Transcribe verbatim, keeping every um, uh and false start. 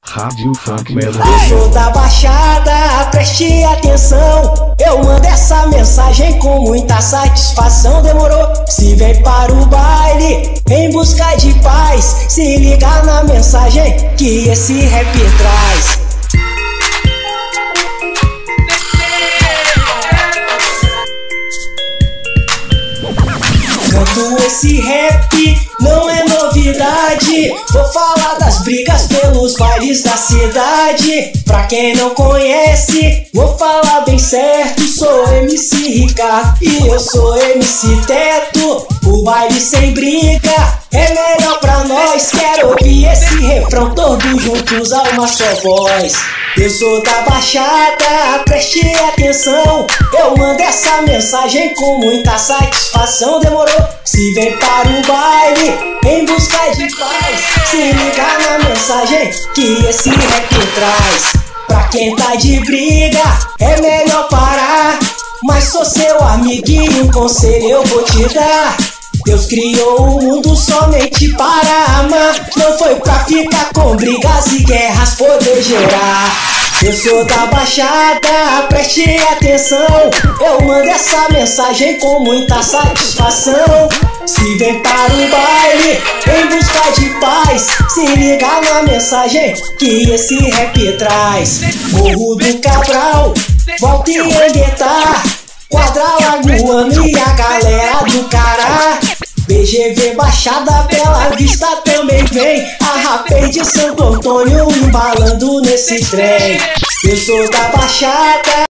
Rádio Funk Melody. Eu sou da Baixada, preste atenção. Eu mando essa mensagem com muita satisfação. Demorou? Se vem para o baile em busca de paz, se liga na mensagem que esse rap traz. Canto esse rap, não é novidade. Vou falar das brigas pelos bailes da cidade. Pra quem não conhece, vou falar bem certo. Sou M C Ricardo e eu sou M C Teto. O baile sem briga é melhor pra nós. Quero ouvir esse refrão todos juntos a uma só voz. Eu sou da Baixada, preste atenção. Eu mando essa mensagem com muita satisfação. Demorou? Se vem para o baile em busca de paz, se liga na mensagem que esse rap traz. Pra quem tá de briga é melhor parar, mas sou seu amiguinho, um conselho eu vou te dar. Deus criou o mundo somente para amar, não foi pra ficar com brigas e guerras poder gerar. Eu sou da Baixada, preste atenção. Eu mando essa mensagem com muita satisfação. Se vem para o baile em busca de paz, se liga na mensagem que esse rap traz. Morro do Cabral, volta e Anguetar, Quadra Lagoano e a galera do Cará. B G V Baixada, Bela Vista também vem. A rapaz de Santo Antônio embalando nesse trem. Eu sou da Baixada.